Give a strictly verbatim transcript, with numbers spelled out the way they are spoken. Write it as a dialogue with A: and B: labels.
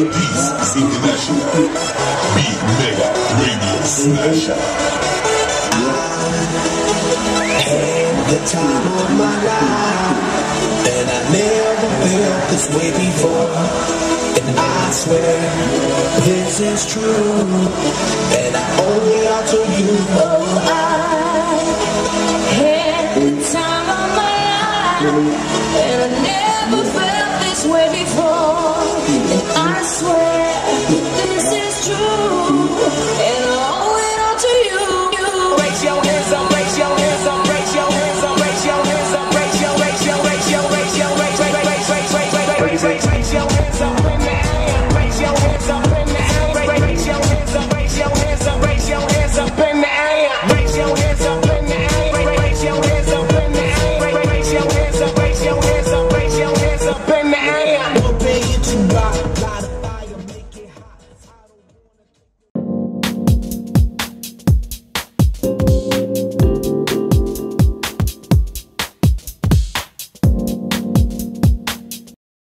A: Peace International. Big Mega Radio Smasher.
B: Had the time of my life, and I never felt this way before. And I swear this is true, and I only ought to you.